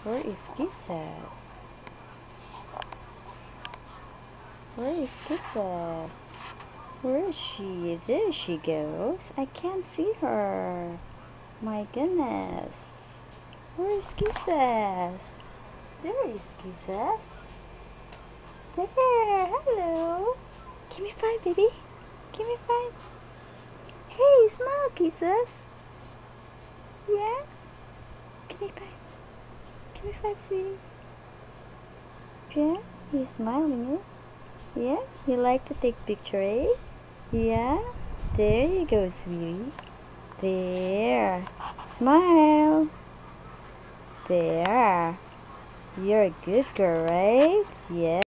Where is Kisses? Where is Kisses? Where is she? There she goes. I can't see her. My goodness. Where is Kisses? There is Kisses. There. Hello. Give me 5, baby. Give me 5. Hey, smile, Kisses. Yeah? Give me 5. Give me 5, sweetie. Yeah? He's smiling, eh? Yeah? You like to take picture, eh? Yeah? There you go, sweetie. There. Smile. There. You're a good girl, right? Yeah.